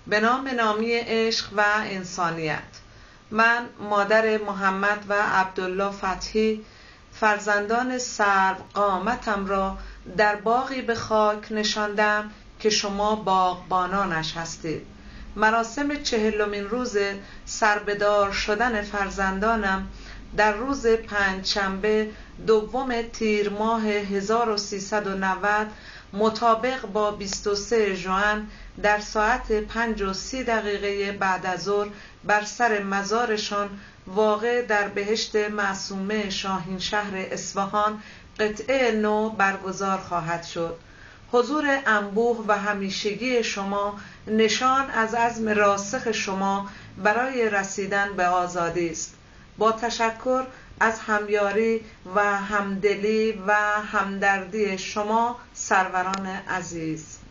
به نامی عشق و انسانیت. من مادر محمد و عبدالله فتحی فرزندان سرو قامتم را در باغی به خاک نشاندم که شما باغبانانش هستید. مراسم 40مین روز سربدار شدن فرزندانم در روز پنجشنبه 2 تیر ماه 1390 مطابق با 23 ژوئن در ساعت 5:30 بعد از ظهر بر سر مزارشان واقع در بهشت معصومه شاهین شهر اصفهان قطعه نو برگزار خواهد شد. حضور انبوه و همیشگی شما نشان از عزم راسخ شما برای رسیدن به آزادی است. با تشکر از همیاری و همدلی و همدردی شما سروران عزیز.